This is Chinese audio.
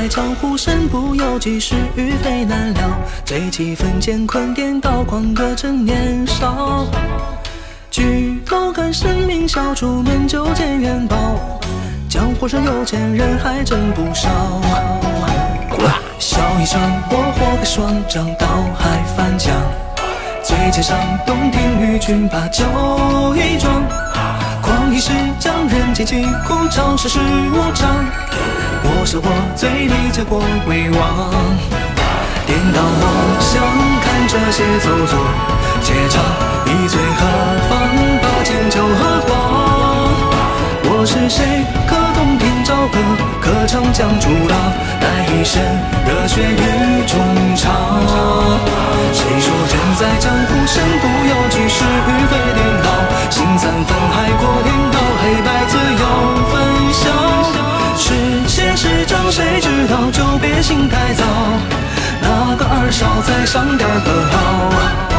在江湖身不由己，是与非难料。醉几分艰困颠倒，狂歌正年少。举头看神明笑，出门就见元宝。江湖上有钱人还真不少。笑一场，我活个双掌，倒海翻江。醉街上，洞庭与君把酒一装。狂一时，将人间疾苦尝世事无常。我说我醉里结果为王。颠倒梦想，看这些走卒结账，一醉何妨？把酒喝光。我是谁？可洞庭朝歌，可长江逐浪，待一身热血与衷肠。谁说人在江湖身不由己，是与非颠倒。心三分海阔颠倒，黑白自有分晓。是邪是正谁知道？就别心太早。那个二少再上点歌谣。